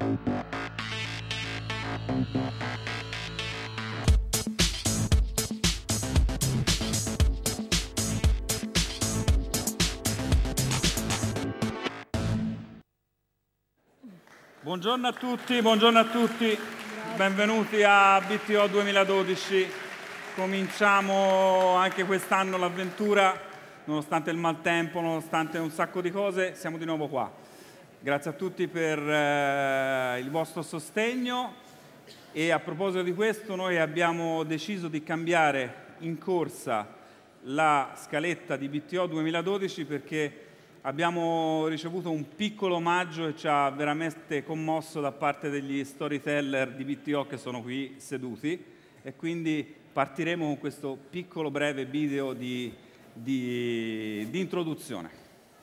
Buongiorno a tutti, benvenuti a BTO 2012. Cominciamo anche quest'anno l'avventura, nonostante il maltempo, nonostante un sacco di cose, siamo di nuovo qua. Grazie a tutti per il vostro sostegno e a proposito di questo noi abbiamo deciso di cambiare in corsa la scaletta di BTO 2012 perché abbiamo ricevuto un piccolo omaggio e ci ha veramente commosso da parte degli storyteller di BTO che sono qui seduti e quindi partiremo con questo piccolo breve video di introduzione.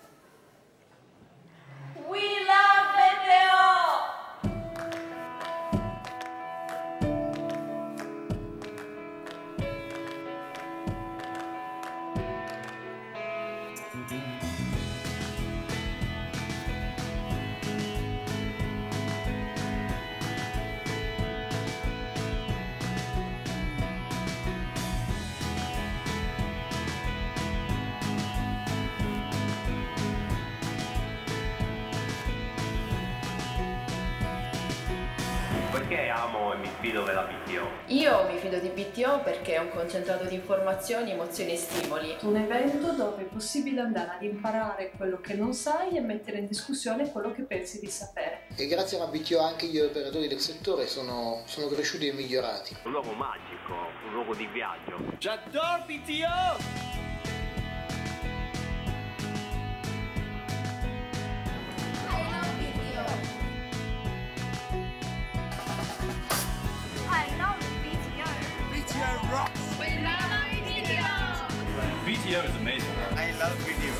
We love BTO! Perché amo e mi fido della BTO? Io mi fido di BTO perché è un concentrato di informazioni, emozioni e stimoli. Un evento dove è possibile andare ad imparare quello che non sai e mettere in discussione quello che pensi di sapere. E grazie alla BTO anche gli operatori del settore sono cresciuti e migliorati. Un luogo magico, un luogo di viaggio. J'adore BTO! BTO is amazing. I love BTO.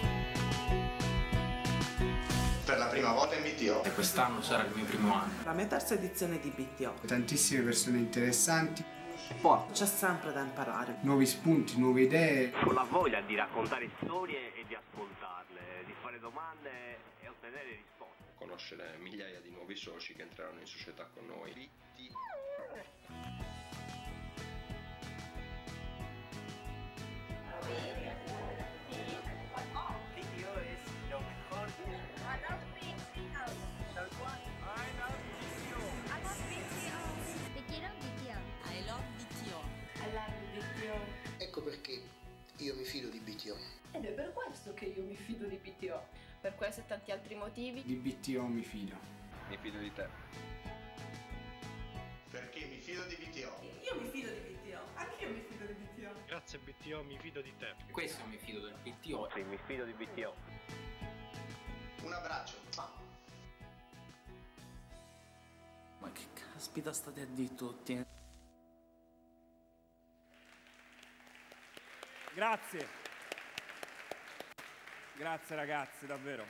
Per la prima volta in BTO. E quest'anno sarà il mio primo anno. La mia terza edizione di BTO. Tantissime persone interessanti. C'è sempre da imparare. Nuovi spunti, nuove idee. Con la voglia di raccontare storie e di ascoltarle, di fare domande e ottenere risposte. Conoscere migliaia di nuovi soci che entreranno in società con noi. Ecco perché io mi fido di BTO. Ed è per questo che io mi fido di BTO. Per questo e tanti altri motivi. Di BTO mi fido. Mi fido di te. Perché mi fido di BTO. Io mi fido di BTO, anche io mi fido di BTO. Grazie BTO, mi fido di te. Questo mi fido del BTO. Sì, mi fido di BTO. Un abbraccio. Ma che caspita state a dire tutti? Grazie. Grazie ragazzi, davvero.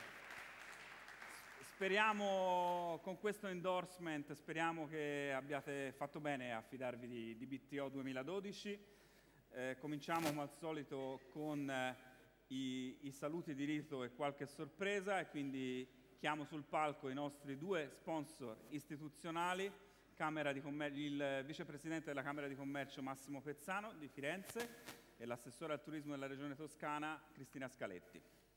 Speriamo con questo endorsement, speriamo che abbiate fatto bene a fidarvi di BTO 2012. Cominciamo come al solito con i saluti di rito e qualche sorpresa e quindi chiamo sul palco i nostri due sponsor istituzionali, il vicepresidente della Camera di Commercio Massimo Pezzano di Firenze e l'assessore al turismo della Regione Toscana Cristina Scaletti.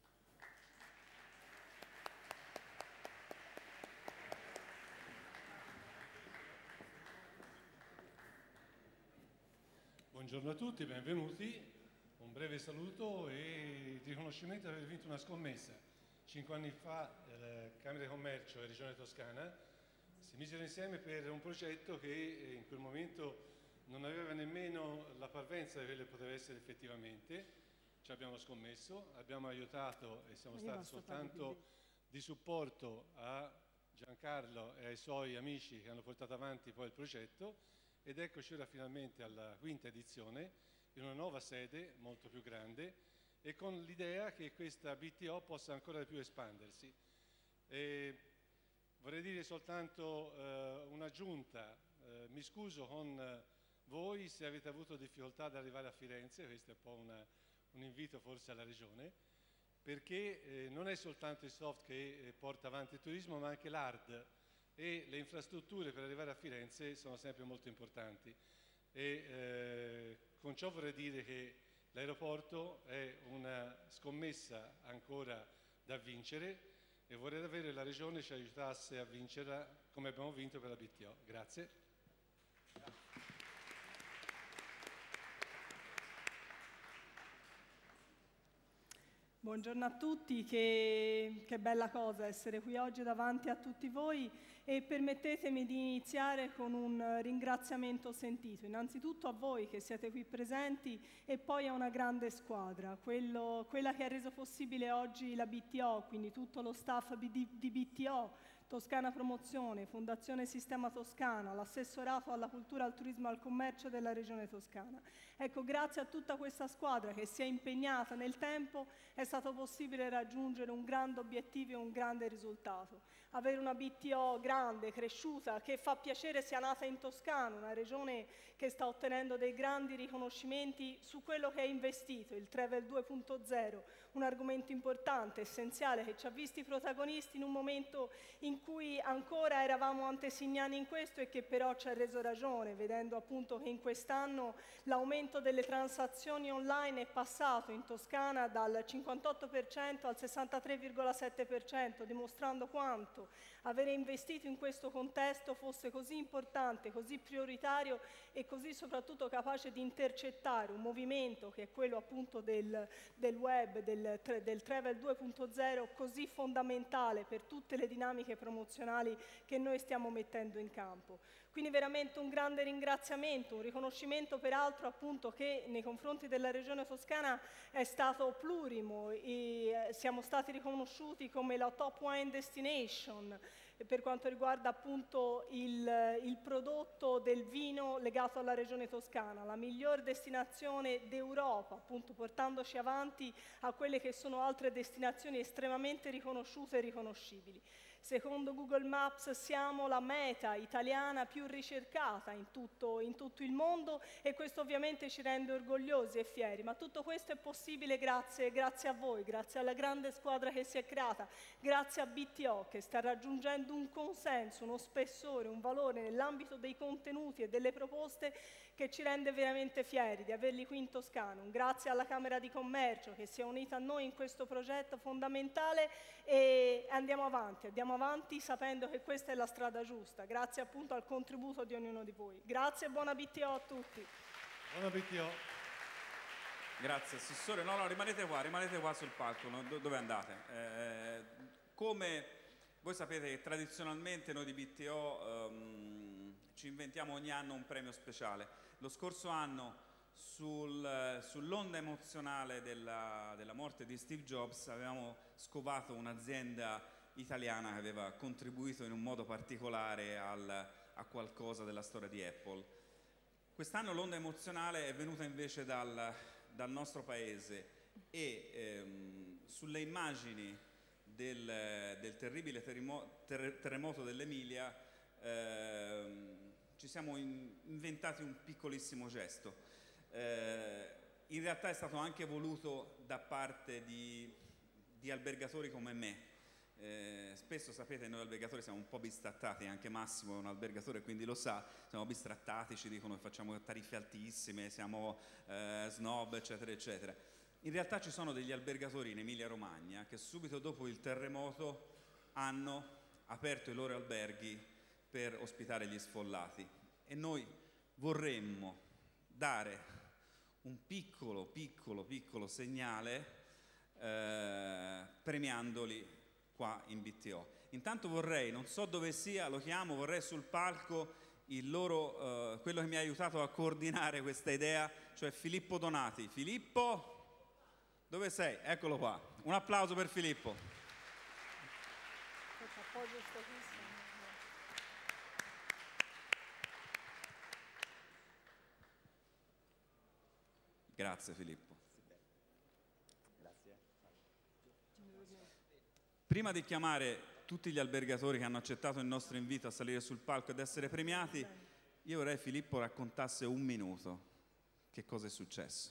Buongiorno a tutti, benvenuti. Un breve saluto e di riconoscimento di aver vinto una scommessa. 5 anni fa Camera di Commercio e Regione Toscana si misero insieme per un progetto che in quel momento non aveva nemmeno la parvenza di quello che poteva essere effettivamente. Ci abbiamo scommesso, abbiamo aiutato e siamo stati soltanto di supporto a Giancarlo e ai suoi amici che hanno portato avanti poi il progetto ed eccoci ora finalmente alla quinta edizione in una nuova sede molto più grande e con l'idea che questa BTO possa ancora di più espandersi. Vorrei dire soltanto un'aggiunta, mi scuso con voi se avete avuto difficoltà ad arrivare a Firenze, questo è un po' un invito forse alla Regione, perché non è soltanto il soft che porta avanti il turismo, ma anche l'hard e le infrastrutture per arrivare a Firenze sono sempre molto importanti. E con ciò vorrei dire che l'aeroporto è una scommessa ancora da vincere e vorrei davvero che la Regione ci aiutasse a vincerla come abbiamo vinto per la BTO. Grazie. Buongiorno a tutti, che bella cosa essere qui oggi davanti a tutti voi e permettetemi di iniziare con un ringraziamento sentito, innanzitutto a voi che siete qui presenti e poi a una grande squadra, quella che ha reso possibile oggi la BTO, quindi tutto lo staff di BTO, Toscana Promozione, Fondazione Sistema Toscana, l'assessorato alla cultura, al turismo e al commercio della Regione Toscana. Ecco, grazie a tutta questa squadra che si è impegnata nel tempo è stato possibile raggiungere un grande obiettivo e un grande risultato. Avere una BTO grande, cresciuta, che fa piacere sia nata in Toscana, una regione che sta ottenendo dei grandi riconoscimenti su quello che è investito, il Travel 2.0, un argomento importante, essenziale, che ci ha visti protagonisti in un momento in cui ancora eravamo antesignani in questo e che però ci ha reso ragione, vedendo appunto che in quest'anno l'aumento delle transazioni online è passato in Toscana dal 58% al 63,7%, dimostrando quanto avere investito in questo contesto fosse così importante, così prioritario e così soprattutto capace di intercettare un movimento che è quello appunto del web, del Travel 2.0, così fondamentale per tutte le dinamiche promozionali che noi stiamo mettendo in campo. Quindi veramente un grande ringraziamento, un riconoscimento peraltro appunto che nei confronti della Regione Toscana è stato plurimo e siamo stati riconosciuti come la top wine destination per quanto riguarda appunto il prodotto del vino legato alla Regione Toscana, la miglior destinazione d'Europa, appunto portandoci avanti a quelle che sono altre destinazioni estremamente riconosciute e riconoscibili. Secondo Google Maps siamo la meta italiana più ricercata in tutto il mondo e questo ovviamente ci rende orgogliosi e fieri, ma tutto questo è possibile grazie a voi, grazie alla grande squadra che si è creata, grazie a BTO che sta raggiungendo un consenso, uno spessore, un valore nell'ambito dei contenuti e delle proposte che ci rende veramente fieri di averli qui in Toscana. Un grazie alla Camera di Commercio che si è unita a noi in questo progetto fondamentale e andiamo avanti sapendo che questa è la strada giusta, grazie appunto al contributo di ognuno di voi. Grazie e buona BTO a tutti. Buona BTO. Grazie Assessore. No, rimanete qua sul palco, no? Dove andate? Come voi sapete che tradizionalmente noi di BTO ci inventiamo ogni anno un premio speciale. Lo scorso anno sull'onda emozionale della morte di Steve Jobs avevamo scovato un'azienda italiana che aveva contribuito in un modo particolare a qualcosa della storia di Apple. Quest'anno l'onda emozionale è venuta invece dal nostro paese e sulle immagini del terribile terremoto dell'Emilia ci siamo inventati un piccolissimo gesto. In realtà è stato anche voluto da parte di albergatori come me. Spesso sapete noi albergatori siamo un po' bistrattati, anche Massimo è un albergatore quindi lo sa, siamo bistrattati, ci dicono che facciamo tariffe altissime, siamo snob eccetera eccetera. In realtà ci sono degli albergatori in Emilia Romagna che subito dopo il terremoto hanno aperto i loro alberghi per ospitare gli sfollati e noi vorremmo dare un piccolo segnale premiandoli qua in BTO. Intanto vorrei, non so dove sia, lo chiamo, vorrei sul palco quello che mi ha aiutato a coordinare questa idea, cioè Filippo Donati. Filippo, dove sei? Eccolo qua. Un applauso per Filippo. Grazie Filippo. Prima di chiamare tutti gli albergatori che hanno accettato il nostro invito a salire sul palco ed essere premiati, io vorrei Filippo raccontasse un minuto che cosa è successo.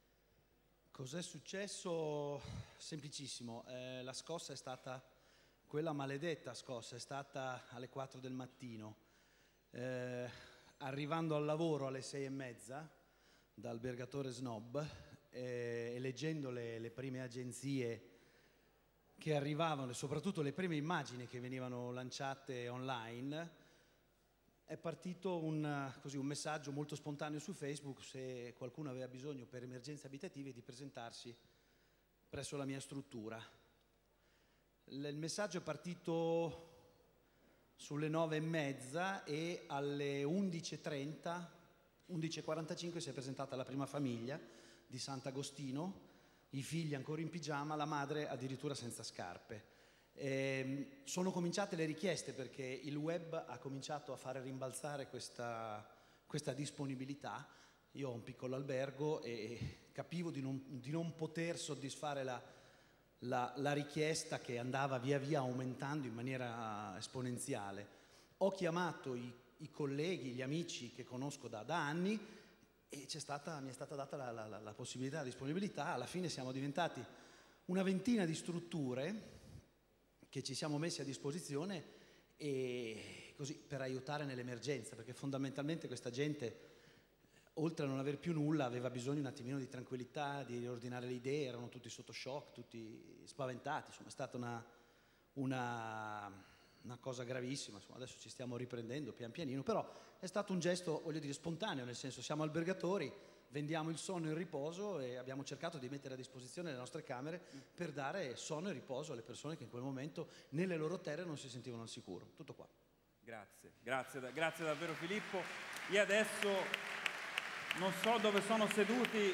Cos'è successo? Semplicissimo, la scossa è stata quella maledetta scossa è stata alle 4 del mattino, arrivando al lavoro alle 6:30 da albergatore snob e leggendo le prime agenzie che arrivavano e soprattutto le prime immagini che venivano lanciate online, è partito un messaggio molto spontaneo su Facebook se qualcuno aveva bisogno per emergenze abitative di presentarsi presso la mia struttura. Il messaggio è partito sulle 9:30 e alle 11:30, 11:45 si è presentata la prima famiglia di Sant'Agostino, i figli ancora in pigiama, la madre addirittura senza scarpe. Sono cominciate le richieste perché il web ha cominciato a fare rimbalzare questa disponibilità. Io ho un piccolo albergo e capivo di non poter soddisfare la richiesta che andava via via aumentando in maniera esponenziale. Ho chiamato i colleghi, gli amici che conosco da anni e mi è stata data la possibilità, la disponibilità. Alla fine siamo diventati una ventina di strutture che ci siamo messi a disposizione e così per aiutare nell'emergenza, perché fondamentalmente questa gente, oltre a non aver più nulla, aveva bisogno un attimino di tranquillità, di riordinare le idee, erano tutti sotto shock, tutti spaventati, insomma è stata una cosa gravissima, insomma adesso ci stiamo riprendendo pian pianino, però è stato un gesto, voglio dire, spontaneo, nel senso siamo albergatori, vendiamo il sonno e il riposo e abbiamo cercato di mettere a disposizione le nostre camere per dare sonno e riposo alle persone che in quel momento nelle loro terre non si sentivano al sicuro. Tutto qua. Grazie davvero Filippo. Io adesso non so dove sono seduti,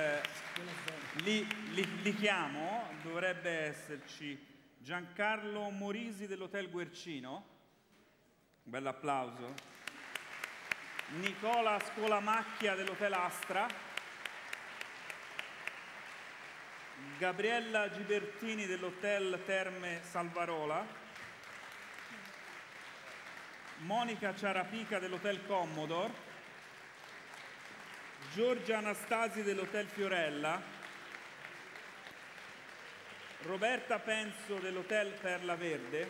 li chiamo, dovrebbe esserci Giancarlo Morisi dell'Hotel Guercino, un bel applauso. Nicola Scolamacchia dell'Hotel Astra, Gabriella Gibertini dell'Hotel Terme Salvarola, Monica Ciarapica dell'Hotel Commodore, Giorgia Anastasi dell'Hotel Fiorella, Roberta Penso dell'Hotel Perla Verde,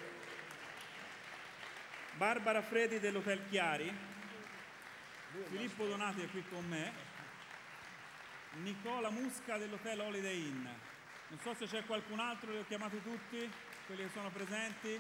Barbara Fredi dell'Hotel Chiari, Filippo Donati è qui con me, Nicola Musca dell'Hotel Holiday Inn. Non so se c'è qualcun altro, li ho chiamati tutti, quelli che sono presenti.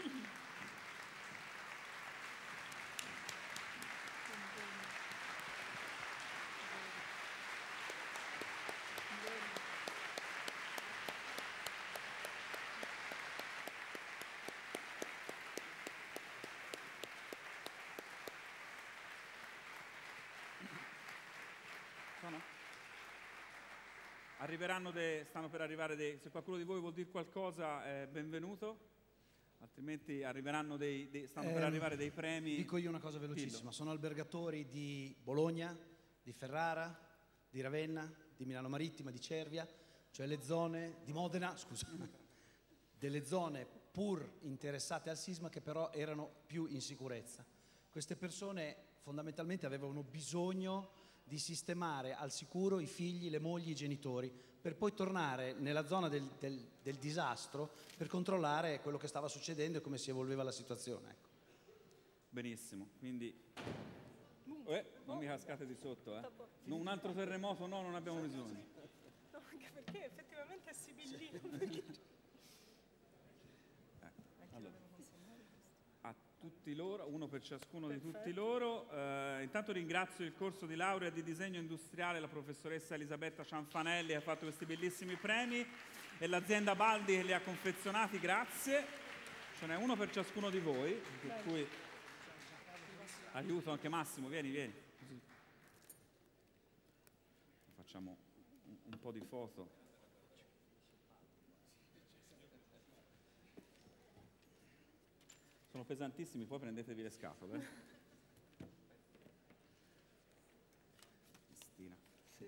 Stanno per arrivare se qualcuno di voi vuol dire qualcosa, benvenuto, altrimenti arriveranno stanno per arrivare dei premi. Dico io una cosa velocissima, sono albergatori di Bologna, di Ferrara, di Ravenna, di Milano Marittima, di Cervia, cioè le zone di Modena, scusa, delle zone pur interessate al sisma che però erano più in sicurezza. Queste persone fondamentalmente avevano bisogno di sistemare al sicuro i figli, le mogli, i genitori, per poi tornare nella zona del disastro per controllare quello che stava succedendo e come si evolveva la situazione. Ecco. Benissimo, quindi non mi cascate di sotto, No, un altro terremoto no, non abbiamo bisogno. No, anche perché effettivamente è sibillino. Allora, a tutti loro, uno per ciascuno di tutti loro. Intanto ringrazio il corso di laurea di disegno industriale, la professoressa Elisabetta Cianfanelli che ha fatto questi bellissimi premi e l'azienda Baldi che li ha confezionati, grazie. Ce n'è uno per ciascuno di voi, per cui aiuto anche Massimo, vieni. Così. Facciamo un po' di foto. Sono pesantissimi, poi prendetevi le scatole. Cristina. Sì.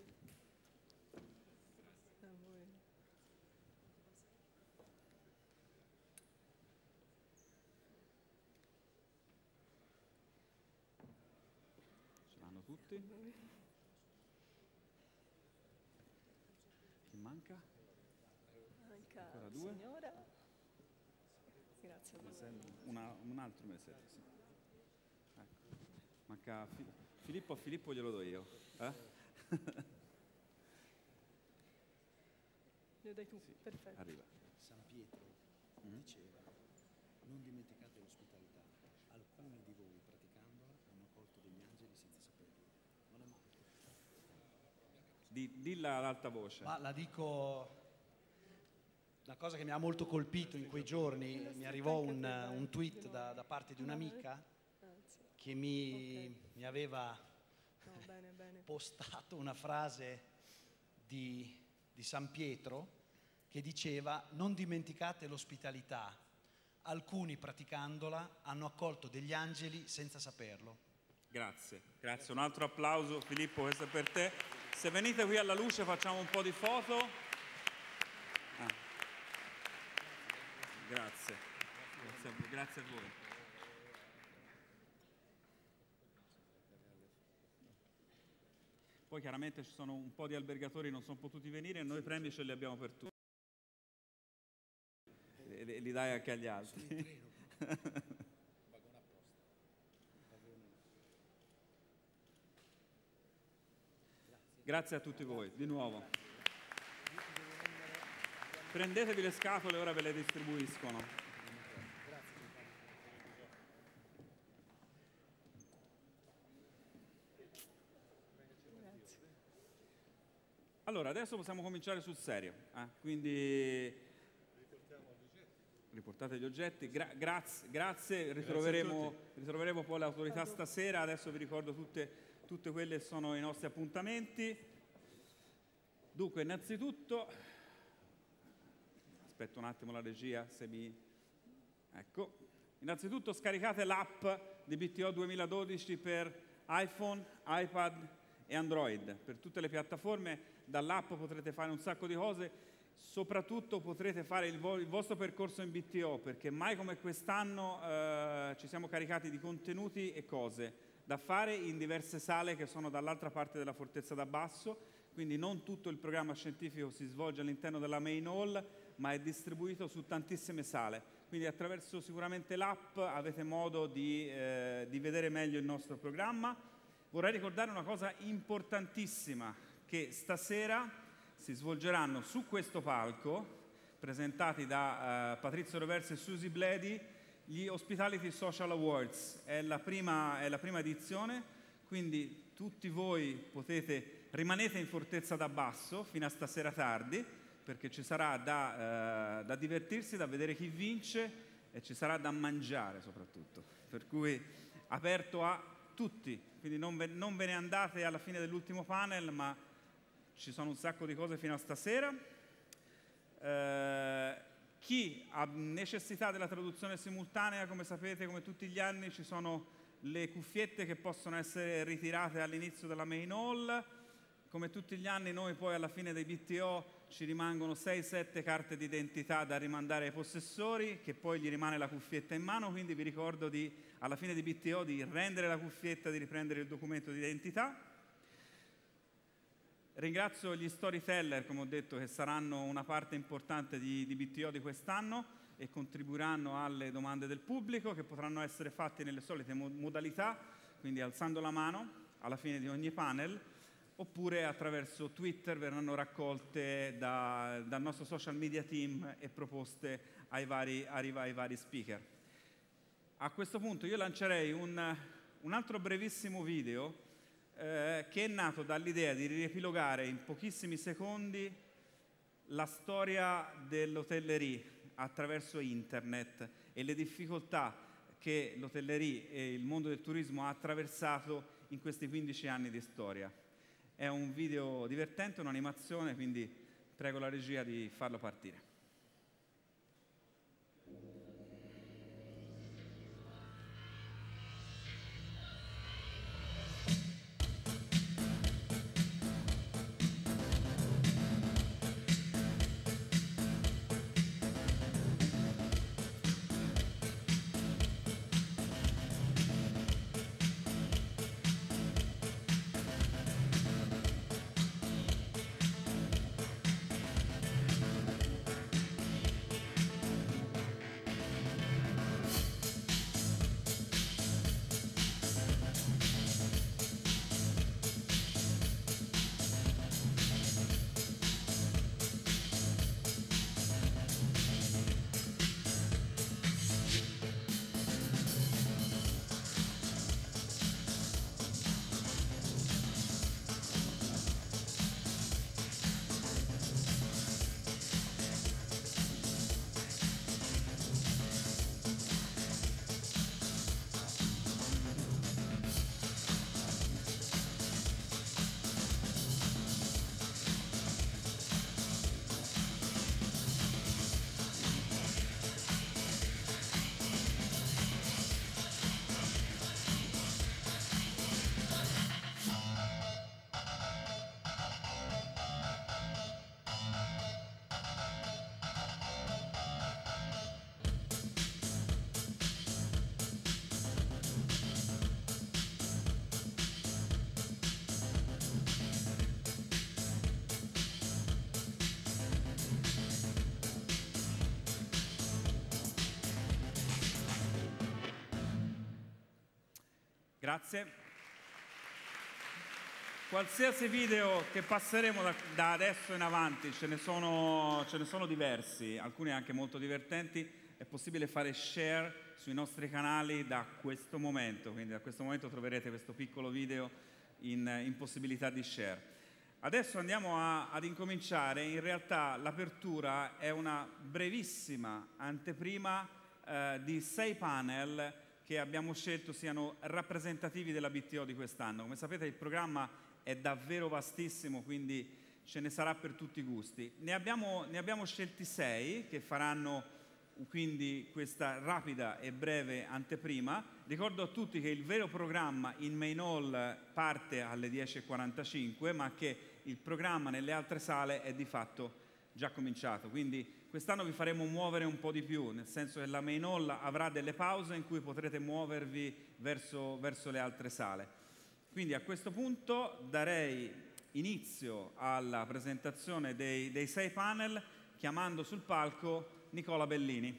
A voi. Ce l'hanno tutti? Chi manca? Manca ancora due. Signora. Grazie. Grazie. Un altro mesetto, sì. Ecco. Manca Filippo glielo do io. Glielo dai tu, sì, perfetto. Arriva. San Pietro diceva: non dimenticate l'ospitalità. Alcuni di voi praticandola hanno accolto degli angeli senza saperlo. Non è male. Dilla ad alta voce. Ma la dico, una cosa che mi ha molto colpito in quei giorni, mi arrivò un tweet da parte di un'amica che mi aveva postato una frase di San Pietro che diceva: non dimenticate l'ospitalità, alcuni praticandola hanno accolto degli angeli senza saperlo. Grazie, un altro applauso Filippo, questo è per te. Se venite qui alla luce facciamo un po' di foto. Grazie a voi. Poi chiaramente ci sono un po' di albergatori che non sono potuti venire e noi premi ce li abbiamo per tutti. E li dai anche agli altri. Grazie a tutti voi, di nuovo. Prendetevi le scatole, ora ve le distribuiscono. Allora, adesso possiamo cominciare sul serio. Quindi riportate gli oggetti. Grazie. Ritroveremo poi l'autorità stasera. Adesso vi ricordo tutte quelle che sono i nostri appuntamenti. Dunque, innanzitutto, aspetto un attimo la regia, ecco. Innanzitutto scaricate l'app di BTO 2012 per iPhone, iPad e Android. Per tutte le piattaforme dall'app potrete fare un sacco di cose, soprattutto potrete fare il vostro percorso in BTO, perché mai come quest'anno ci siamo caricati di contenuti e cose da fare in diverse sale che sono dall'altra parte della Fortezza d'Abbasso, quindi non tutto il programma scientifico si svolge all'interno della main hall, ma è distribuito su tantissime sale. Quindi attraverso sicuramente l'app avete modo di vedere meglio il nostro programma. Vorrei ricordare una cosa importantissima, che stasera si svolgeranno su questo palco, presentati da Patrizio Roversi e Susi Bledi, gli Hospitality Social Awards. È la prima edizione, quindi tutti voi rimanete in Fortezza d'Abbasso fino a stasera tardi, perché ci sarà da divertirsi, da vedere chi vince e ci sarà da mangiare soprattutto. Per cui aperto a tutti, quindi non ve ne andate alla fine dell'ultimo panel, ma ci sono un sacco di cose fino a stasera. Chi ha necessità della traduzione simultanea, come sapete, come tutti gli anni, ci sono le cuffiette che possono essere ritirate all'inizio della main hall. Come tutti gli anni noi poi alla fine dei BTO ci rimangono 6-7 carte d'identità da rimandare ai possessori, che poi gli rimane la cuffietta in mano, quindi vi ricordo alla fine di BTO di rendere la cuffietta, di riprendere il documento di identità. Ringrazio gli storyteller, come ho detto, che saranno una parte importante di BTO di quest'anno e contribuiranno alle domande del pubblico, che potranno essere fatte nelle solite modalità, quindi alzando la mano alla fine di ogni panel, oppure attraverso Twitter verranno raccolte dal nostro social media team e proposte ai vari speaker. A questo punto io lancerei un altro brevissimo video che è nato dall'idea di riepilogare in pochissimi secondi la storia dell'hotellerie attraverso internet e le difficoltà che l'hotellerie e il mondo del turismo ha attraversato in questi 15 anni di storia. È un video divertente, un'animazione, quindi prego la regia di farlo partire. Grazie. Qualsiasi video che passeremo da adesso in avanti, ce ne sono diversi, alcuni anche molto divertenti, è possibile fare share sui nostri canali da questo momento, quindi da questo momento troverete questo piccolo video in possibilità di share. Adesso andiamo ad incominciare, in realtà l'apertura è una brevissima anteprima di 6 panel che abbiamo scelto siano rappresentativi della BTO di quest'anno. Come sapete il programma è davvero vastissimo, quindi ce ne sarà per tutti i gusti. Ne abbiamo scelti 6 che faranno quindi questa rapida e breve anteprima. Ricordo a tutti che il vero programma in Main Hall parte alle 10:45, ma che il programma nelle altre sale è di fatto già cominciato. Quindi quest'anno vi faremo muovere un po' di più, nel senso che la Main Hall avrà delle pause in cui potrete muovervi verso le altre sale. Quindi a questo punto darei inizio alla presentazione dei 6 panel chiamando sul palco Nicola Bellini.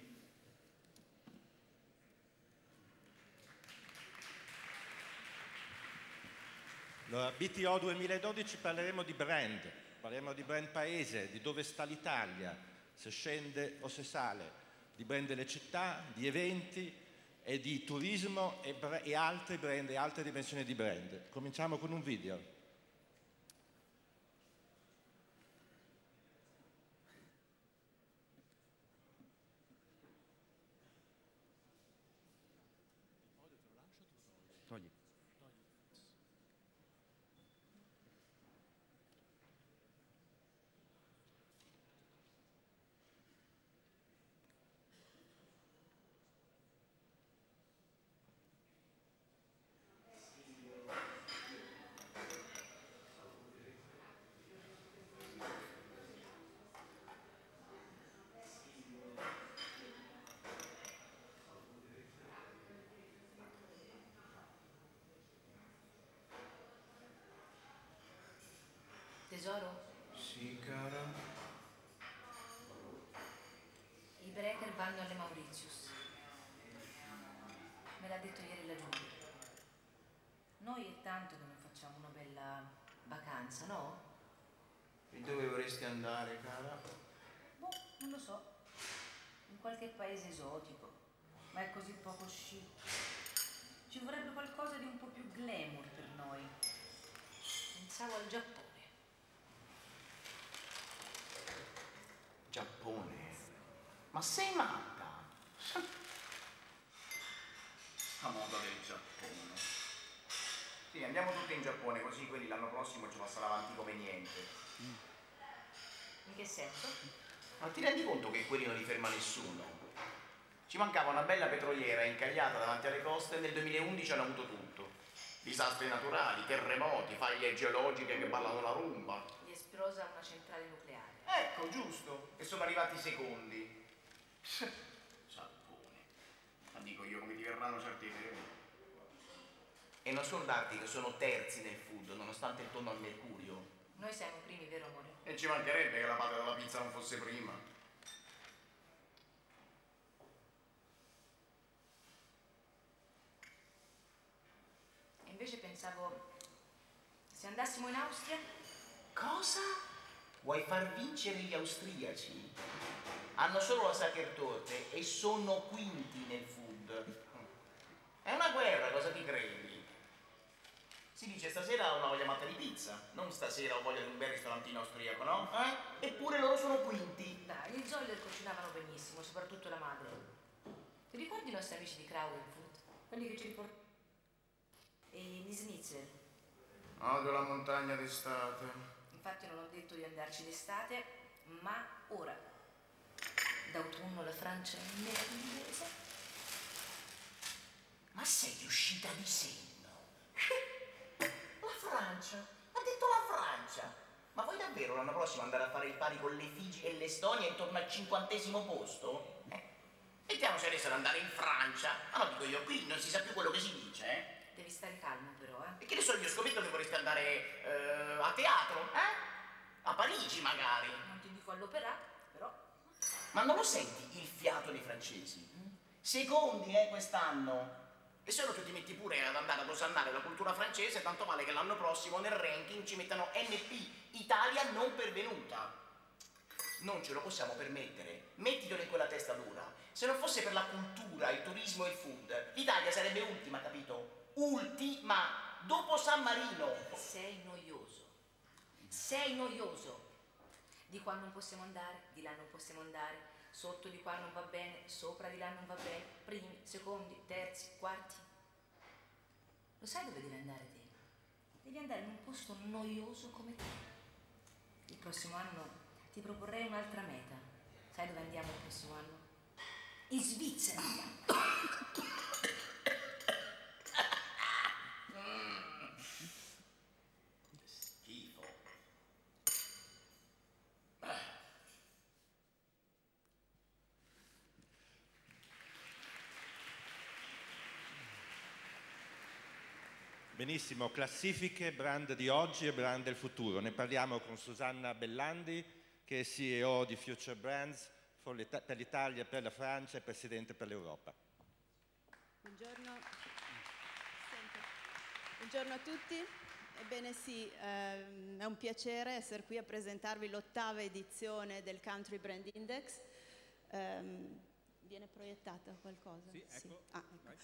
Allora, BTO 2012 parleremo di brand paese, di dove sta l'Italia, se scende o se sale, di brand delle città, di eventi e di turismo e altri brand e altre dimensioni di brand. Cominciamo con un video. Togli. Tesoro? Sì, cara. I breaker vanno alle Mauritius. Me l'ha detto ieri la Giulia. Noi è tanto che non facciamo una bella vacanza, no? E dove vorresti andare, cara? Boh, non lo so. In qualche paese esotico. Ma è così poco chic. Ci vorrebbe qualcosa di un po' più glamour per noi. Pensavo al Giappone. Giappone? Ma sei matta? A moda del Giappone. Sì, andiamo tutti in Giappone, così quelli l'anno prossimo ci passano avanti come niente. In che senso? Ma ti rendi conto che quelli non li ferma nessuno? Ci mancava una bella petroliera incagliata davanti alle coste e nel 2011 hanno avuto tutto. Disastri naturali, terremoti, faglie geologiche che ballano la rumba. Gli è esplosa una centrale nucleare. Ecco, giusto. E sono arrivati i secondi. Giappone. Ma dico io come ti verranno certi temi. E non scordarti che sono terzi nel food, nonostante il tonno al mercurio. Noi siamo primi, vero amore? E ci mancherebbe che la patria della pizza non fosse prima. E invece pensavo, se andassimo in Austria? Cosa? Vuoi far vincere gli austriaci? Hanno solo la Sachertorte e sono quinti nel food. È una guerra, cosa ti credi? Si dice stasera ho una voglia matta di pizza, non stasera ho voglia di un bel ristorantino austriaco, no? Eppure loro sono quinti. Dai, gli Zoller cucinavano benissimo, soprattutto la madre. Ti ricordi i nostri amici di Crowded Food? Quelli che ci riportavano? E gli Schnitzel? Odio la montagna d'estate. Infatti non ho detto di andarci d'estate, ma ora. D'autunno la Francia è meravigliosa. Ma sei riuscita di senno? La Francia? Ha detto la Francia? Ma vuoi davvero l'anno prossimo andare a fare il pari con le Figi e l'Estonia intorno al 50° posto? Mettiamoci adesso ad andare in Francia. Ma no, dico io, qui non si sa più quello che si dice, Devi stare calmo però, E che ne so io, scommetto che vorresti andare a teatro, A Parigi magari. Non ti dico all'opera, però. Ma non lo senti il fiato dei francesi? Secondi, quest'anno. E se no tu ti metti pure ad andare ad osannare la cultura francese, tanto vale che l'anno prossimo nel ranking ci mettano NP, Italia non pervenuta. Non ce lo possiamo permettere, mettitelo in quella testa dura. Se non fosse per la cultura, il turismo e il food, l'Italia sarebbe ultima, capito? Ultima, dopo San Marino. Sei noioso. Sei noioso. Di qua non possiamo andare, di là non possiamo andare, sotto di qua non va bene, sopra di là non va bene, primi, secondi, terzi, quarti. Lo sai dove devi andare te? Devi andare in un posto noioso come te. Il prossimo anno ti proporrei un'altra meta. Sai dove andiamo il prossimo anno? In Svizzera andiamo. Schifo. Benissimo, classifiche, brand di oggi e brand del futuro. Ne parliamo con Susanna Bellandi, che è CEO di Future Brands per l'Italia, per la Francia e Presidente per l'Europa. Buongiorno. Buongiorno a tutti. Ebbene sì, è un piacere essere qui a presentarvi l'8ª edizione del Country Brand Index. Viene proiettata qualcosa? Sì, ecco. Sì. Ah,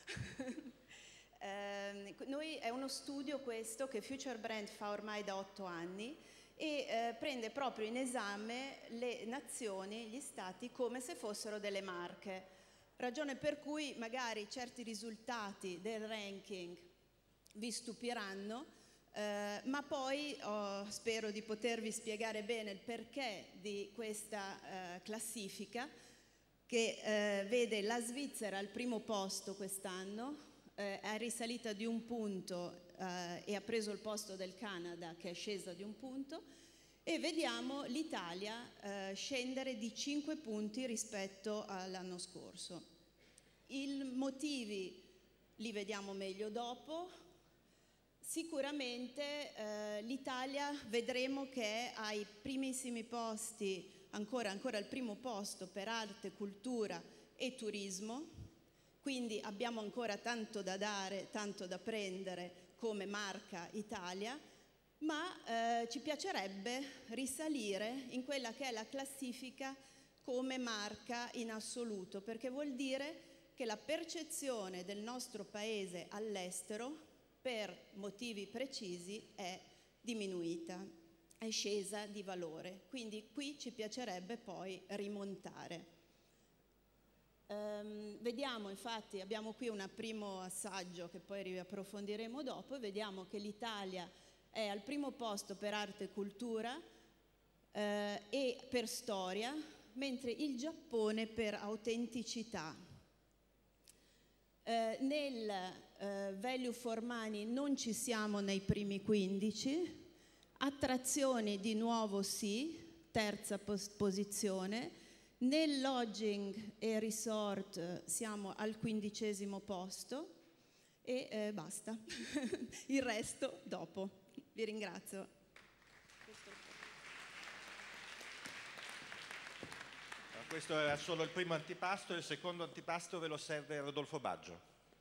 ecco. Noi è uno studio questo che Future Brand fa ormai da 8 anni e prende proprio in esame le nazioni, gli stati, come se fossero delle marche. Ragione per cui magari certi risultati del ranking vi stupiranno, ma poi spero di potervi spiegare bene il perché di questa classifica che vede la Svizzera al primo posto quest'anno, è risalita di un punto e ha preso il posto del Canada che è scesa di un punto, e vediamo l'Italia scendere di 5 punti rispetto all'anno scorso. I motivi li vediamo meglio dopo. Sicuramente l'Italia vedremo che è ai primissimi posti, ancora al primo posto per arte, cultura e turismo. Quindi abbiamo ancora tanto da dare, tanto da prendere come marca Italia, ma ci piacerebbe risalire in quella che è la classifica come marca in assoluto, perché vuol dire che la percezione del nostro paese all'estero, per motivi precisi, è diminuita, è scesa di valore. Quindi qui ci piacerebbe poi rimontare. Vediamo, infatti, abbiamo qui un primo assaggio che poi riapprofondiremo dopo, e vediamo che l'Italia è al primo posto per arte e cultura e per storia, mentre il Giappone per autenticità. Nel value for money non ci siamo nei primi 15, attrazioni di nuovo sì, terza posizione. Nel lodging e resort siamo al 15° posto e basta, il resto dopo. Vi ringrazio. Questo era solo il primo antipasto, il secondo antipasto ve lo serve Rodolfo Baggio.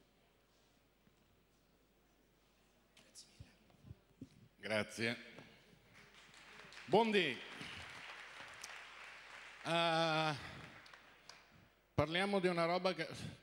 Grazie. Buondì. Parliamo di una roba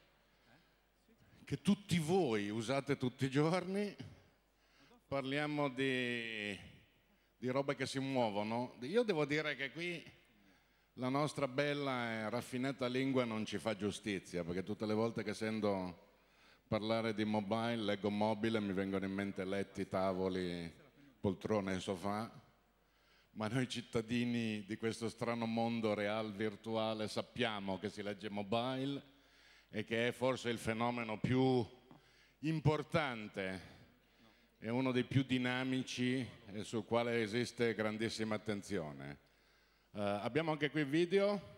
che tutti voi usate tutti i giorni. Parliamo di robe che si muovono. Io devo dire che qui la nostra bella e raffinata lingua non ci fa giustizia, perché tutte le volte che sento parlare di mobile, leggo mobile, mi vengono in mente letti, tavoli, poltrone e sofà. Ma noi cittadini di questo strano mondo real virtuale sappiamo che si legge mobile e che è forse il fenomeno più importante e uno dei più dinamici e sul quale esiste grandissima attenzione. Abbiamo anche qui video.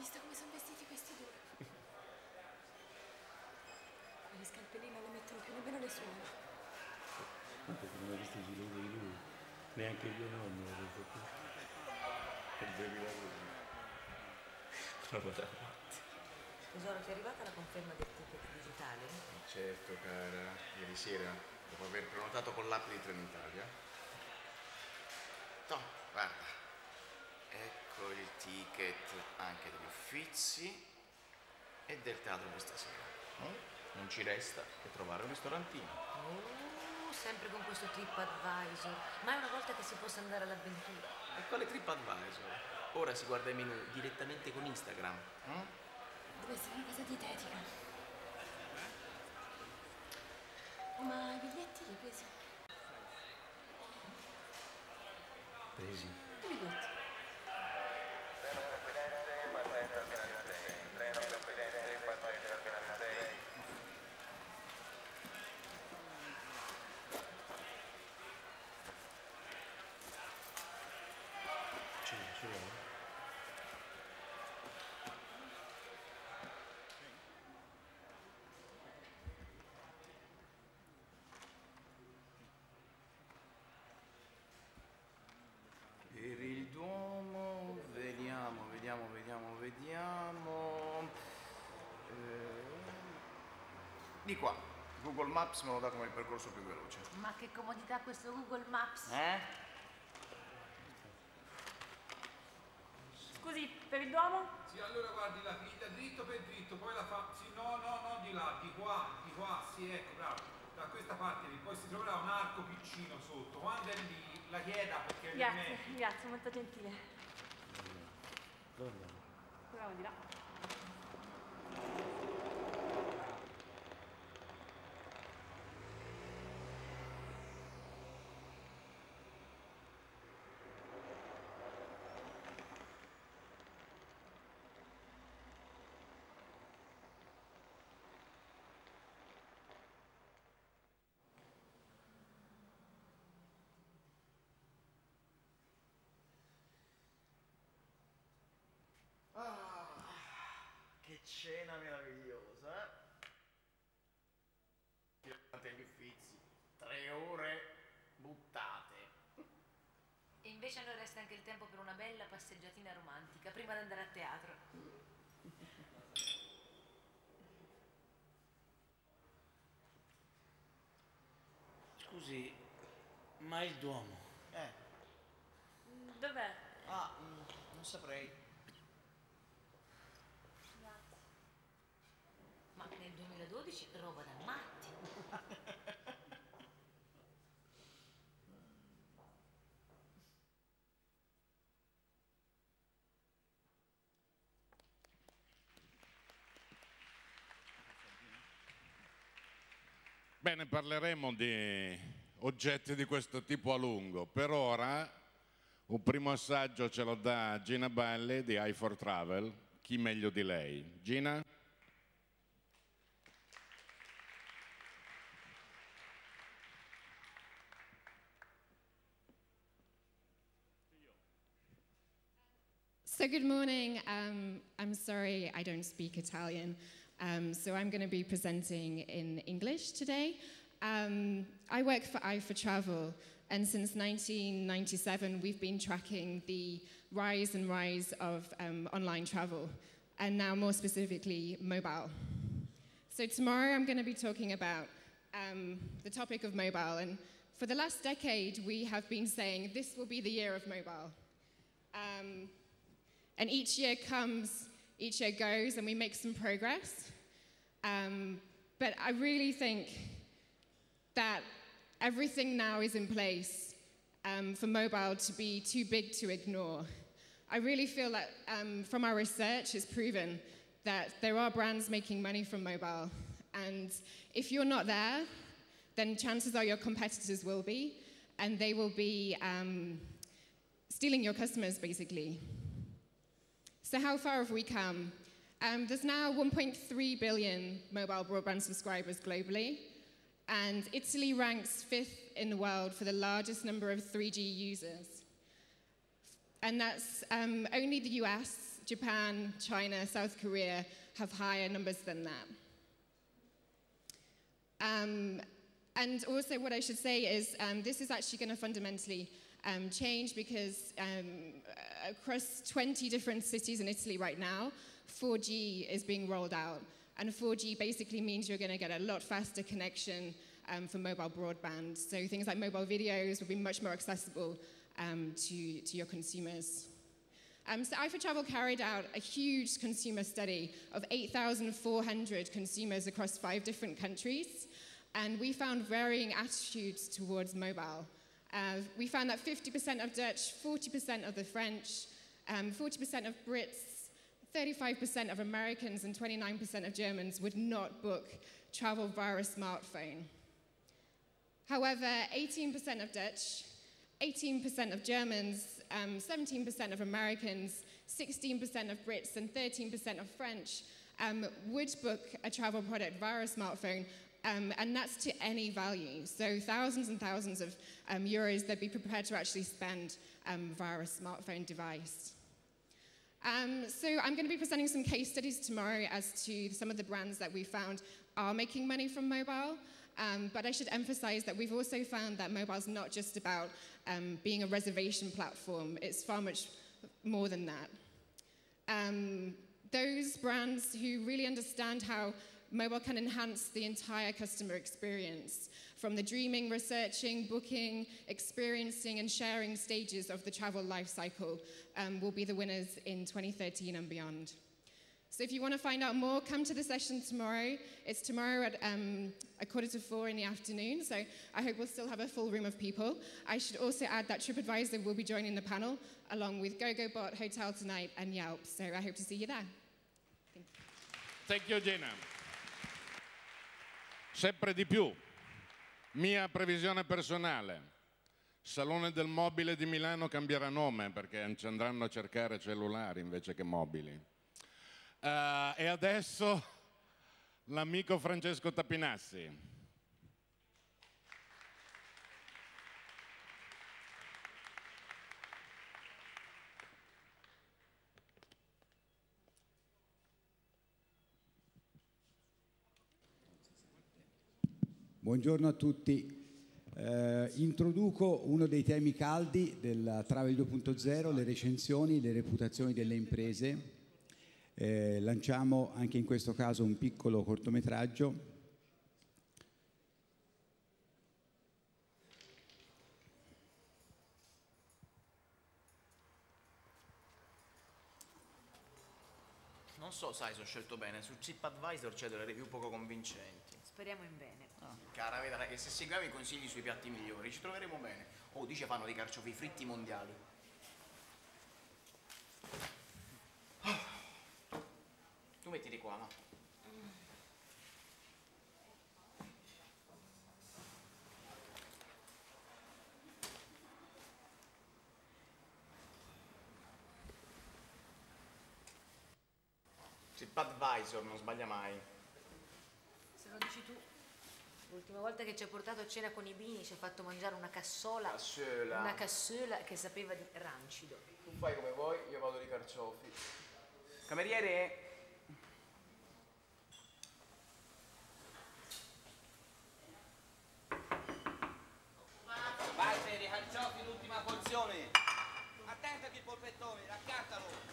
visto come sono vestiti questi due? Le scarpelline non le mettono più nemmeno le suore. Perché non ho visto i giri di lui, neanche io non l'ho detto più. È il 2001. Roba da matti. Tesoro, ti è arrivata la conferma del ticket digitale? Certo, cara. Ieri sera, dopo aver prenotato con l'app di Trenitalia. No, guarda. Ecco il ticket anche degli Uffizi e del teatro questa sera. Non ci resta che trovare un ristorantino. Sempre con questo TripAdvisor. Ma è una volta che si possa andare all'avventura. E quale TripAdvisor? Ora si guarda i menu direttamente con Instagram. Deve essere una cosa dietetica. Ma i biglietti li hai presi? Presi. I biglietti. Ce l'ho. Per il Duomo, vediamo. Di qua, Google Maps me lo dà come il percorso più veloce. Ma che comodità questo Google Maps. Scusi, per il Duomo? Sì, allora guardi la figlia dritto per dritto, poi la fa... Sì, no, di là, di qua, sì, ecco, bravo. Da questa parte lì, poi si troverà un arco piccino sotto. Quando è lì, la chieda perché... Grazie, molto gentile. Dove andiamo? Proviamo di là. Che cena meravigliosa, Gli Uffizi, 3 ore buttate. E invece a noi resta anche il tempo per una bella passeggiatina romantica, prima di andare a teatro. Scusi, ma il Duomo? Dov'è? Non saprei. Ma nel 2012 roba da matti. Bene, parleremo di oggetti di questo tipo a lungo. Per ora un primo assaggio ce lo dà Gina Balli di i4Travel. Chi meglio di lei? Gina? So good morning. I'm sorry I don't speak Italian, so I'm going to be presenting in English today. I work for i4Travel, and since 1997 we've been tracking the rise of online travel, and now more specifically mobile. So tomorrow I'm going to be talking about the topic of mobile, and for the last decade we have been saying this will be the year of mobile. And each year comes, each year goes, and we make some progress. But I really think that everything now is in place for mobile to be too big to ignore. I really feel that from our research it's proven that there are brands making money from mobile. And if you're not there, then chances are your competitors will be, and they will be stealing your customers, basically. So how far have we come? There's now 1.3 billion mobile broadband subscribers globally, and Italy ranks 5th in the world for the largest number of 3G users. And that's only the US Japan, China, South Korea have higher numbers than that. And also what I should say is this is actually going to fundamentally change because across 20 different cities in Italy right now, 4G is being rolled out. And 4G basically means you're going to get a lot faster connection for mobile broadband. So things like mobile videos will be much more accessible to your consumers. So i4Travel carried out a huge consumer study of 8,400 consumers across 5 different countries. And we found varying attitudes towards mobile. We found that 50% of Dutch, 40% of the French, 40% of Brits, 35% of Americans, and 29% of Germans would not book travel via a smartphone. However, 18% of Dutch, 18% of Germans, 17% of Americans, 16% of Brits, and 13% of French would book a travel product via a smartphone. And that's to any value. So thousands and thousands of euros they'd be prepared to actually spend via a smartphone device. So I'm going to be presenting some case studies tomorrow as to some of the brands that we found are making money from mobile. But I should emphasize that we've also found that mobile is not just about being a reservation platform. It's far much more than that. Those brands who really understand how mobile can enhance the entire customer experience, from the dreaming, researching, booking, experiencing, and sharing stages of the travel life cycle will be the winners in 2013 and beyond. So if you want to find out more, come to the session tomorrow. It's tomorrow at 3:45 in the afternoon, so I hope we'll still have a full room of people. I should also add that TripAdvisor will be joining the panel, along with GoGoBot, Hotel Tonight, and Yelp, so I hope to see you there. Thank you, Gina. Sempre di più, mia previsione personale, Salone del Mobile di Milano cambierà nome perché ci andranno a cercare cellulari invece che mobili. E adesso l'amico Francesco Tapinassi. Buongiorno a tutti. Introduco uno dei temi caldi della Travel 2.0, le recensioni, le reputazioni delle imprese. Lanciamo anche in questo caso un piccolo cortometraggio. Non so, sai, se ho scelto bene. Su TripAdvisor c'è delle review poco convincenti. Speriamo in bene. Cara, vedrai che se seguiamo i consigli sui piatti migliori ci troveremo bene. Oh, dice fanno dei carciofi fritti mondiali. Tu mettiti qua, no? TripAdvisor non sbaglia mai. Se lo dici tu. L'ultima volta che ci ha portato a cena con i bini ci ha fatto mangiare una cassola. Una cassola che sapeva di rancido. Tu fai come vuoi, io vado di carciofi. Cameriere? Valtteri, carciofi, l'ultima porzione. Attenta che il polpettone, raccattalo.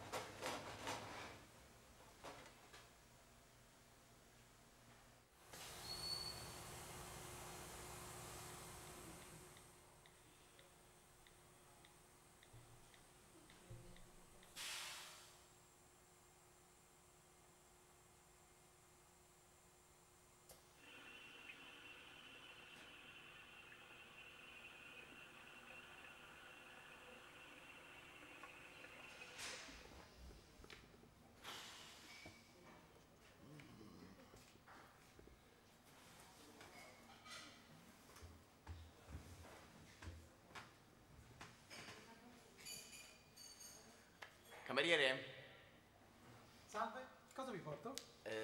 Cameriere? Salve, cosa vi porto?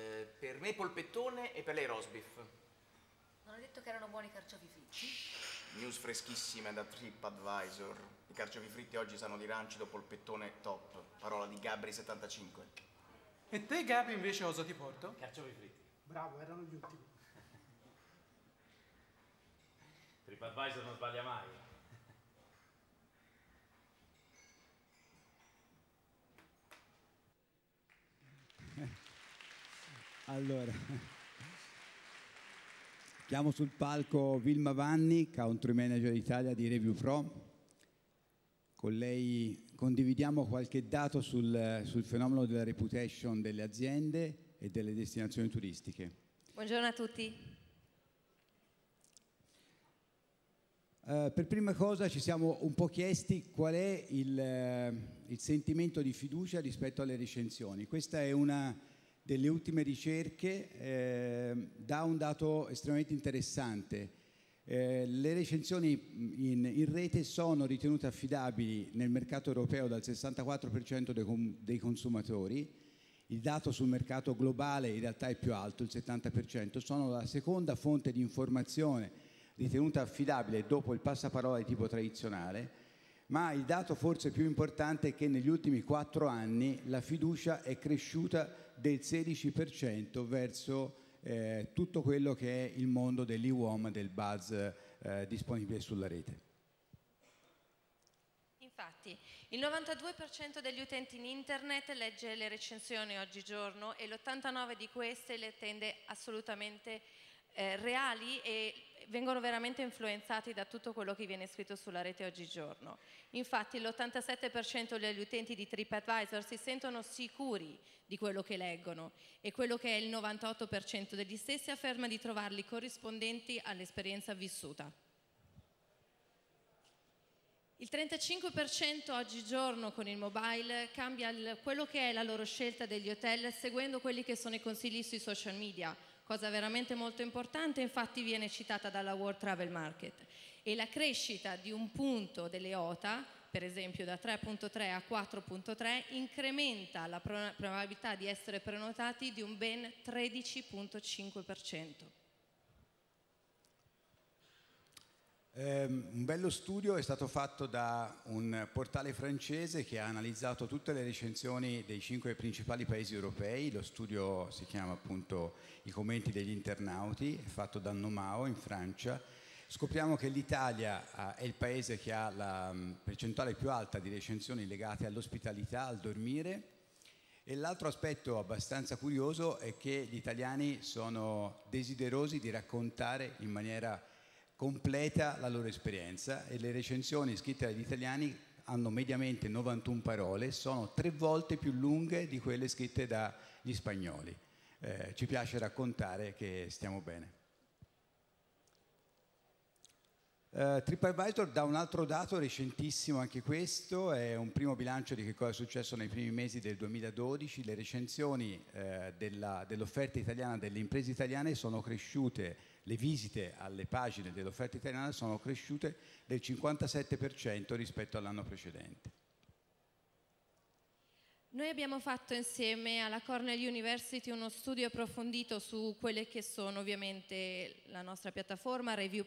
Per me polpettone e per lei roast beef. Non ho detto che erano buoni carciofi fritti? news freschissime da TripAdvisor. I carciofi fritti oggi sanno di ranci dopo il pettone top. Parola di Gabri75. E te, Gabri, invece cosa ti porto? Carciofi fritti. Bravo, erano gli ultimi. TripAdvisor non sbaglia mai. Allora, chiamo sul palco Vilma Vanni, Country Manager Italia di Review Pro. Con lei condividiamo qualche dato sul fenomeno della reputation delle aziende e delle destinazioni turistiche. Buongiorno a tutti. Per prima cosa ci siamo un po' chiesti qual è il sentimento di fiducia rispetto alle recensioni. Questa è una delle ultime ricerche, dà un dato estremamente interessante. Le recensioni in rete sono ritenute affidabili nel mercato europeo dal 64% dei consumatori. Il dato sul mercato globale in realtà è più alto, il 70%. Sono la seconda fonte di informazione ritenuta affidabile dopo il passaparola di tipo tradizionale, ma il dato forse più importante è che negli ultimi 4 anni la fiducia è cresciuta del 16% verso tutto quello che è il mondo dell'e-WOM, del buzz disponibile sulla rete. Infatti, il 92% degli utenti in internet legge le recensioni oggigiorno e l'89% di queste le tende assolutamente reali e vengono veramente influenzati da tutto quello che viene scritto sulla rete oggigiorno. Infatti l'87% degli utenti di TripAdvisor si sentono sicuri di quello che leggono e quello che è il 98% degli stessi afferma di trovarli corrispondenti all'esperienza vissuta. Il 35% oggigiorno con il mobile cambia quello che è la loro scelta degli hotel seguendo quelli che sono i consigli sui social media, cosa veramente molto importante, infatti viene citata dalla World Travel Market. E la crescita di un punto delle OTA, per esempio da 3.3 a 4.3, incrementa la probabilità di essere prenotati di un ben 13.5%. Un bello studio è stato fatto da un portale francese che ha analizzato tutte le recensioni dei 5 principali paesi europei. Lo studio si chiama appunto I commenti degli internauti, è fatto da Nomao in Francia. Scopriamo che l'Italia è il paese che ha la percentuale più alta di recensioni legate all'ospitalità, al dormire. E l'altro aspetto abbastanza curioso è che gli italiani sono desiderosi di raccontare in maniera completa la loro esperienza e le recensioni scritte dagli italiani hanno mediamente 91 parole, sono 3 volte più lunghe di quelle scritte dagli spagnoli. Ci piace raccontare che stiamo bene. TripAdvisor dà un altro dato recentissimo, anche questo è un primo bilancio di che cosa è successo nei primi mesi del 2012. Le recensioni dell'offerta italiana, delle imprese italiane sono cresciute, le visite alle pagine dell'offerta italiana sono cresciute del 57% rispetto all'anno precedente. Noi abbiamo fatto insieme alla Cornell University uno studio approfondito su quelle che sono ovviamente la nostra piattaforma Review.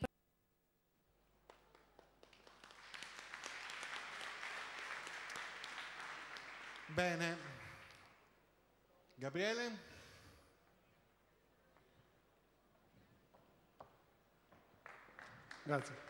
Bene. Gabriele? Grazie.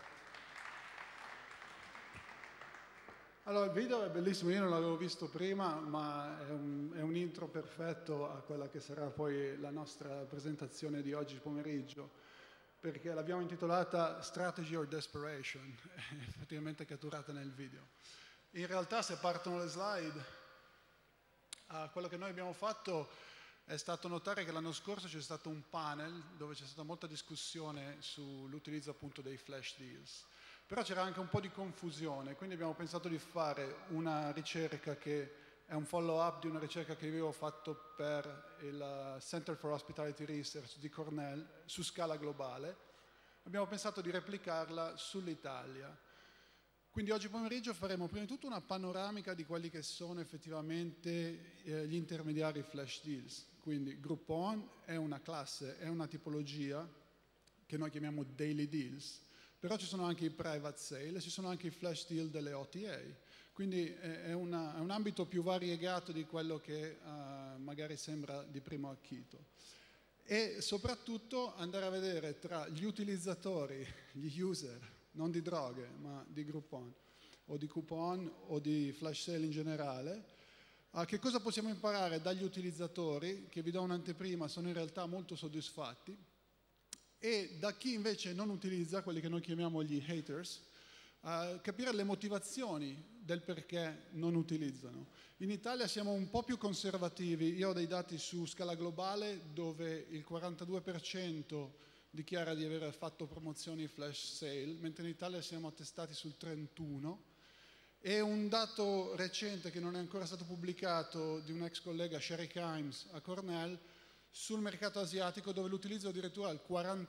Allora, il video è bellissimo, io non l'avevo visto prima, ma è un intro perfetto a quella che sarà poi la nostra presentazione di oggi pomeriggio, perché l'abbiamo intitolata Strategy or Desperation, effettivamente catturata nel video. In realtà, se partono le slide, quello che noi abbiamo fatto è stato notare che l'anno scorso c'è stato un panel dove c'è stata molta discussione sull'utilizzo appunto dei flash deals. Però c'era anche un po' di confusione, quindi abbiamo pensato di fare una ricerca che è un follow-up di una ricerca che io avevo fatto per il Center for Hospitality Research di Cornell su scala globale. Abbiamo pensato di replicarla sull'Italia. Quindi oggi pomeriggio faremo prima di tutto una panoramica di quelli che sono effettivamente gli intermediari flash deals. Quindi Groupon è una classe, è una tipologia che noi chiamiamo daily deals. Però ci sono anche i private sale e ci sono anche i flash deal delle OTA. Quindi è un ambito più variegato di quello che magari sembra di primo acchito. E soprattutto andare a vedere tra gli utilizzatori, gli user, non di droghe, ma di Groupon o di flash sale in generale, che cosa possiamo imparare dagli utilizzatori, che vi do un'anteprima, sono in realtà molto soddisfatti, e da chi invece non utilizza, quelli che noi chiamiamo gli haters, capire le motivazioni del perché non utilizzano. In Italia siamo un po' più conservativi, io ho dei dati su scala globale dove il 42% dichiara di aver fatto promozioni flash sale, mentre in Italia siamo attestati sul 31%. E un dato recente che non è ancora stato pubblicato di un ex collega, Sherry Kimes, a Cornell, sul mercato asiatico, dove l'utilizzo addirittura è al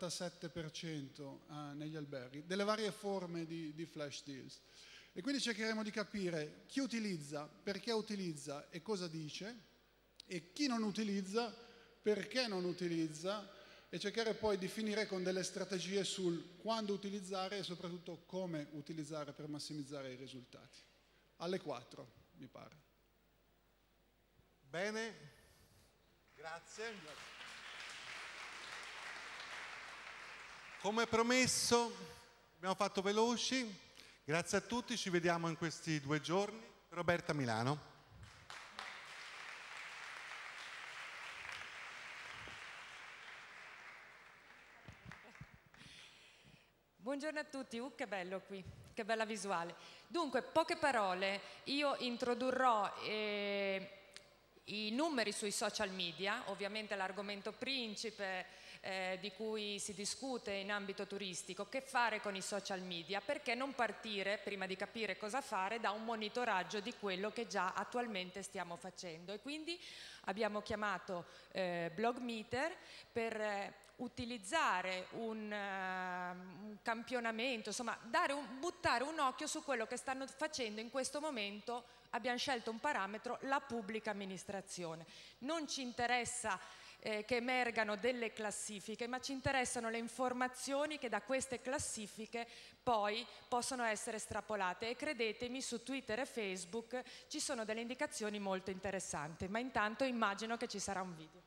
47% negli alberghi, delle varie forme di flash deals. E quindi cercheremo di capire chi utilizza, perché utilizza e cosa dice, e chi non utilizza, perché non utilizza, e cercare poi di finire con delle strategie sul quando utilizzare e soprattutto come utilizzare per massimizzare i risultati. Alle 4, mi pare. Bene, grazie. Come promesso, abbiamo fatto veloci. Grazie a tutti, ci vediamo in questi 2 giorni. Roberta Milano. Buongiorno a tutti, che bello qui, che bella visuale. Dunque, poche parole, io introdurrò i numeri sui social media, ovviamente l'argomento principe di cui si discute in ambito turistico, che fare con i social media, perché non partire, prima di capire cosa fare, da un monitoraggio di quello che già attualmente stiamo facendo. E quindi abbiamo chiamato Blogmeter per utilizzare un campionamento, insomma buttare un occhio su quello che stanno facendo in questo momento. Abbiamo scelto un parametro, la pubblica amministrazione. Non ci interessa che emergano delle classifiche, ma ci interessano le informazioni che da queste classifiche poi possono essere estrapolate, e credetemi, su Twitter e Facebook ci sono delle indicazioni molto interessanti, ma intanto immagino che ci sarà un video.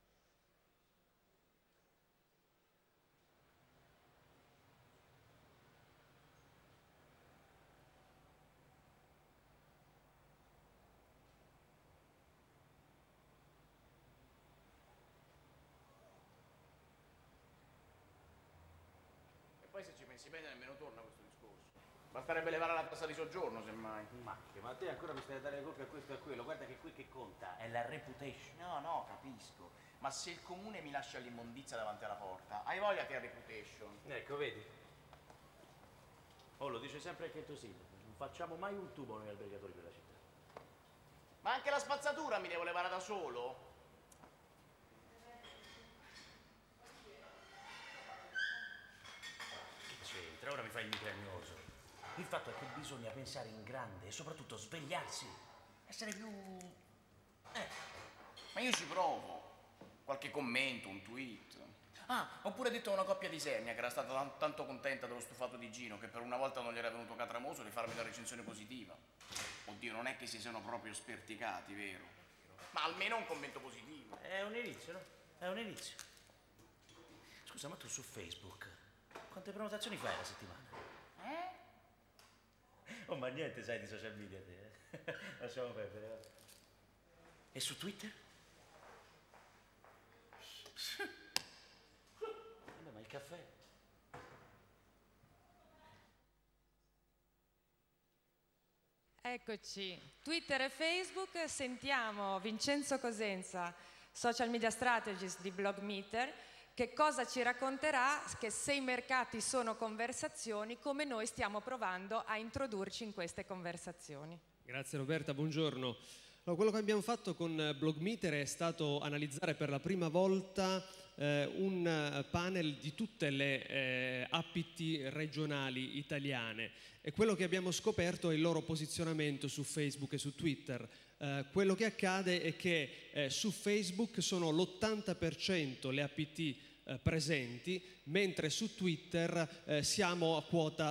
Poi se ci pensi bene nemmeno torna questo discorso. Basterebbe levare la tassa di soggiorno, semmai. Ma te ancora mi stai a dare le colpe a questo e a quello. Guarda che qui che conta è la reputation. No, capisco. Ma se il comune mi lascia l'immondizia davanti alla porta, hai voglia che ha reputation? Ecco, vedi? Oh, lo dice sempre anche il tuo sindaco. Non facciamo mai un tubo noi albergatori per la città. Ma anche la spazzatura mi devo levare da solo? Ora mi fai il mitragnoso. Il fatto è che bisogna pensare in grande e soprattutto svegliarsi, essere più... Ma io ci provo. Qualche commento, un tweet. Oppure detto a una coppia di Sernia che era stata tanto contenta dello stufato di Gino che per una volta non gli era venuto catramoso di farmi la recensione positiva. Oddio, non è che si siano proprio sperticati, vero? Ma almeno un commento positivo. È un inizio, no? È un inizio. Scusa, ma tu su Facebook quante prenotazioni fai alla settimana? Oh, ma niente sai di social media te, Lasciamo perdere, va. E su Twitter? Vabbè, ma il caffè? Eccoci, Twitter e Facebook. Sentiamo Vincenzo Cosenza, Social Media Strategist di Blogmeter, che cosa ci racconterà, che se i mercati sono conversazioni, come noi stiamo provando a introdurci in queste conversazioni. Grazie Roberta, buongiorno. Allora, quello che abbiamo fatto con Blogmeter è stato analizzare per la prima volta un panel di tutte le APT regionali italiane, e quello che abbiamo scoperto è il loro posizionamento su Facebook e su Twitter. Quello che accade è che su Facebook sono l'80% le APT presenti, mentre su Twitter siamo a quota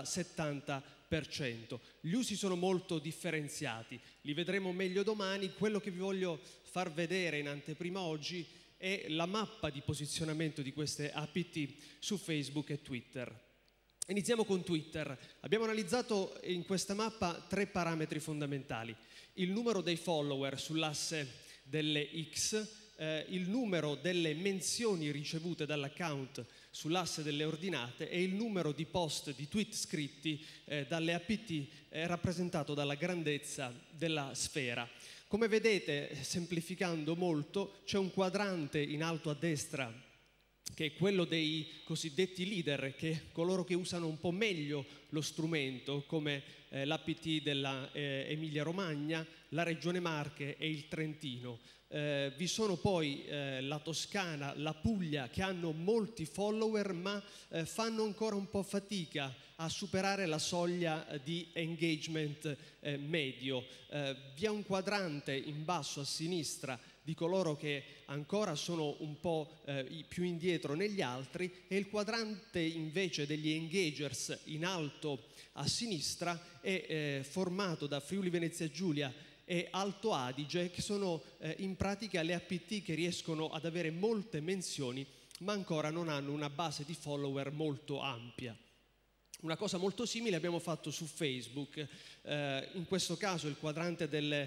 70%. Gli usi sono molto differenziati, li vedremo meglio domani. Quello che vi voglio far vedere in anteprima oggi è la mappa di posizionamento di queste APT su Facebook e Twitter. Iniziamo con Twitter. Abbiamo analizzato in questa mappa 3 parametri fondamentali: il numero dei follower sull'asse delle X, il numero delle menzioni ricevute dall'account sull'asse delle ordinate e il numero di post, di tweet scritti dalle APT rappresentato dalla grandezza della sfera. Come vedete, semplificando molto, c'è un quadrante in alto a destra che è quello dei cosiddetti leader, che coloro che usano un po' meglio lo strumento, come l'APT della Emilia Romagna, la Regione Marche e il Trentino. Vi sono poi la Toscana, la Puglia, che hanno molti follower ma fanno ancora un po' fatica a superare la soglia di engagement medio. Vi è un quadrante in basso a sinistra di coloro che ancora sono un po' più indietro negli altri, e il quadrante invece degli engagers in alto a sinistra è formato da Friuli Venezia Giulia e Alto Adige, che sono in pratica le APT che riescono ad avere molte menzioni ma ancora non hanno una base di follower molto ampia. Una cosa molto simile abbiamo fatto su Facebook. In questo caso il quadrante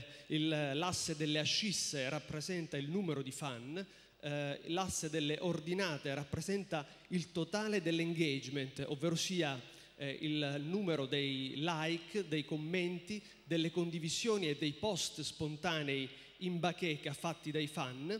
l'asse delle ascisse rappresenta il numero di fan, l'asse delle ordinate rappresenta il totale dell'engagement, ovvero sia il numero dei like, dei commenti, delle condivisioni e dei post spontanei in bacheca fatti dai fan,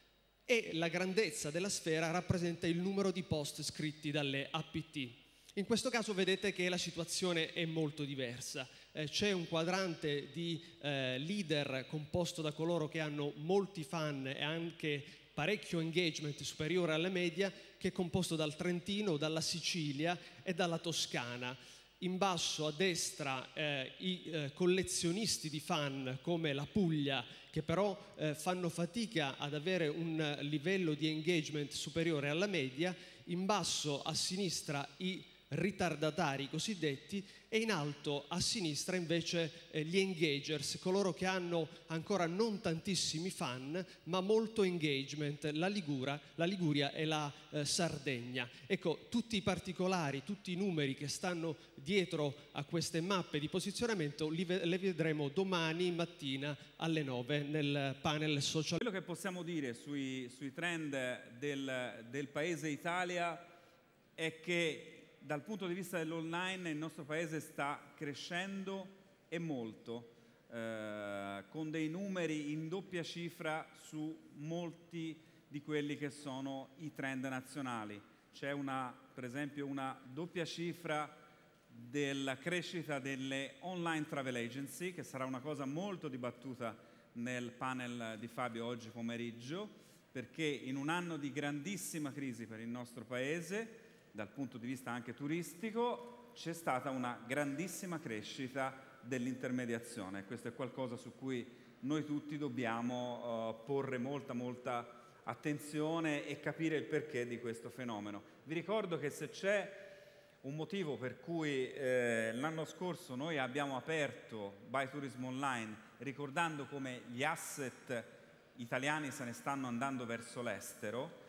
e la grandezza della sfera rappresenta il numero di post scritti dalle APT. In questo caso vedete che la situazione è molto diversa. C'è un quadrante di leader composto da coloro che hanno molti fan e anche parecchio engagement superiore alla media, che è composto dal Trentino, dalla Sicilia e dalla Toscana. In basso a destra i collezionisti di fan come la Puglia, che però fanno fatica ad avere un livello di engagement superiore alla media. In basso a sinistra i ritardatari cosiddetti, e in alto a sinistra invece gli engagers, coloro che hanno ancora non tantissimi fan ma molto engagement, la Liguria e la Sardegna. Ecco, tutti i particolari, tutti i numeri che stanno dietro a queste mappe di posizionamento le vedremo domani mattina alle 9 nel panel social. Quello che possiamo dire sui trend del paese Italia è che dal punto di vista dell'online il nostro paese sta crescendo e molto, con dei numeri in doppia cifra su molti di quelli che sono i trend nazionali. C'è per esempio una doppia cifra della crescita delle online travel agency, che sarà una cosa molto dibattuta nel panel di Fabio oggi pomeriggio, perché in un anno di grandissima crisi per il nostro paese, dal punto di vista anche turistico, c'è stata una grandissima crescita dell'intermediazione. Questo è qualcosa su cui noi tutti dobbiamo porre molta attenzione e capire il perché di questo fenomeno. Vi ricordo che se c'è un motivo per cui l'anno scorso noi abbiamo aperto Buy Tourism Online, ricordando come gli asset italiani se ne stanno andando verso l'estero,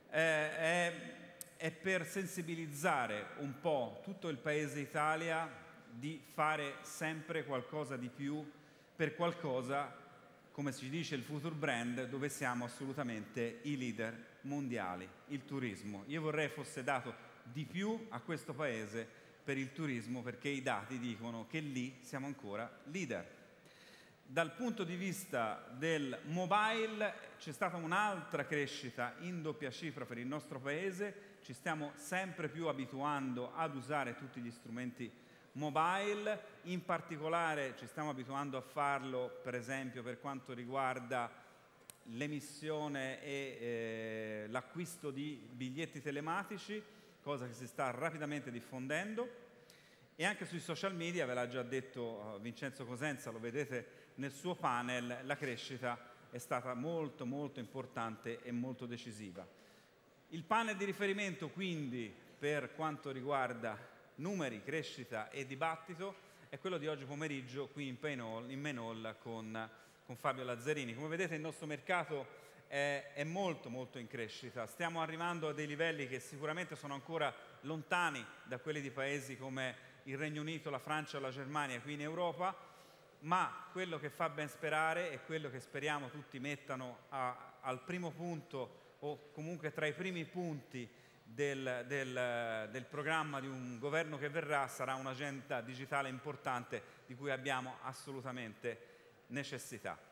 è per sensibilizzare un po' tutto il paese Italia di fare sempre qualcosa di più per qualcosa, come si dice il future brand, dove siamo assolutamente i leader mondiali, il turismo. Io vorrei fosse dato di più a questo paese per il turismo, perché i dati dicono che lì siamo ancora leader. Dal punto di vista del mobile c'è stata un'altra crescita in doppia cifra per il nostro paese. Ci stiamo sempre più abituando ad usare tutti gli strumenti mobile, in particolare ci stiamo abituando a farlo per esempio per quanto riguarda l'emissione e l'acquisto di biglietti telematici, cosa che si sta rapidamente diffondendo, e anche sui social media, ve l'ha già detto Vincenzo Cosenza, lo vedete nel suo panel, la crescita è stata molto importante e molto decisiva. Il panel di riferimento quindi per quanto riguarda numeri, crescita e dibattito è quello di oggi pomeriggio qui in Main Hall con Fabio Lazzarini. Come vedete il nostro mercato è molto molto in crescita, stiamo arrivando a dei livelli che sicuramente sono ancora lontani da quelli di paesi come il Regno Unito, la Francia o la Germania qui in Europa, ma quello che fa ben sperare e quello che speriamo tutti mettano al primo punto o comunque tra i primi punti del programma di un governo che verrà sarà un'agenda digitale importante di cui abbiamo assolutamente necessità.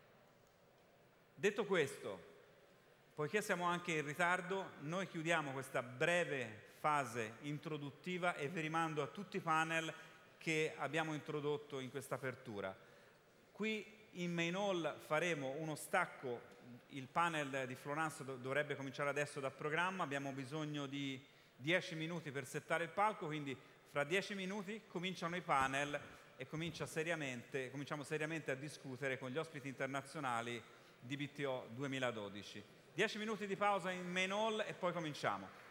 Detto questo, poiché siamo anche in ritardo, noi chiudiamo questa breve fase introduttiva e vi rimando a tutti i panel che abbiamo introdotto in questa apertura. Qui in Main Hall faremo uno stacco, il panel di Florence dovrebbe cominciare adesso dal programma, abbiamo bisogno di 10 minuti per settare il palco, quindi fra 10 minuti cominciano i panel e cominciamo seriamente a discutere con gli ospiti internazionali di BTO 2012. 10 minuti di pausa in Main Hall e poi cominciamo.